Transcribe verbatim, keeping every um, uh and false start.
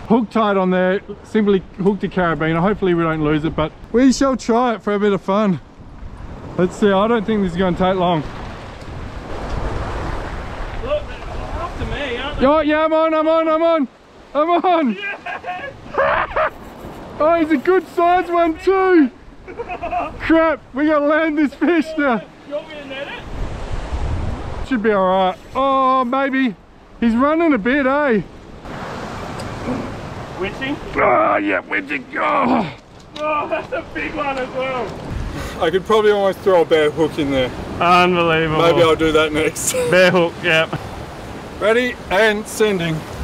hook tied on there, simply hooked a carabiner. Hopefully we don't lose it, but we shall try it for a bit of fun. Let's see, I don't think this is going to take long. Look, up to me, aren't they? Oh, yeah, I'm on, I'm on, I'm on, I'm on. Yes! Oh, he's a good size one too. Crap, we gotta land this fish now. You want me to net it? Should be alright. Oh, maybe. He's running a bit, eh? Winching? Oh, yeah, winching. Oh. Oh, that's a big one as well. I could probably almost throw a bare hook in there. Unbelievable. Maybe I'll do that next. Bare hook, yeah. Ready and sending.